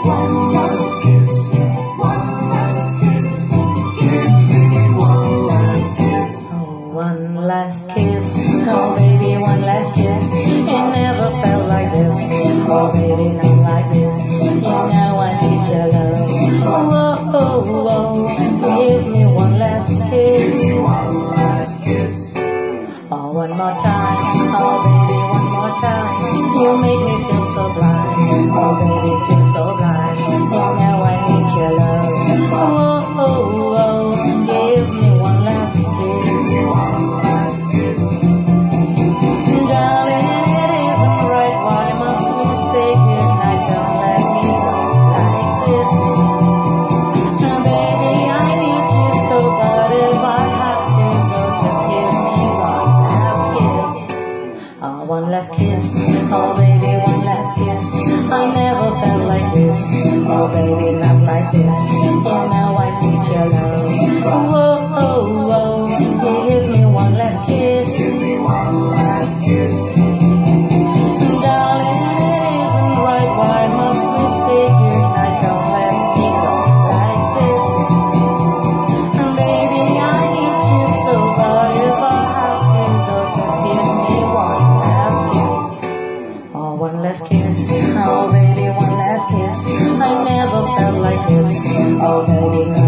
One last kiss, one last kiss. Give me one last kiss. Oh, one last kiss. Oh, baby, one last kiss. It never felt like this. Oh, baby, not like this. You know I need your love. Oh, oh, oh, oh. Give me one last kiss. Give me one last kiss. Oh, one more time. Oh, baby, one more time. You make me feel so blind. Oh, baby, feel so blind. You know I need your love. Oh, oh, oh. Give me one last kiss. Give me one last kiss. Darling, it isn't right. Why must we say goodnight? Don't let me go like this. Now, baby, I need you so bad. If I have to go, just give me one last kiss. Oh, one last kiss. Oh, baby, one last kiss. I never felt like this. Oh, baby, not like this. You know I need your love. Oh, oh, oh. Give me one last kiss. Give me one last kiss. Darling, it isn't right. Why must we say goodnight? Don't let me go like this. And baby, I need you so bad. If I have to go, just give me one last kiss. Oh, one last kiss. Oh, baby, one last kiss. I never felt like this. Oh, baby,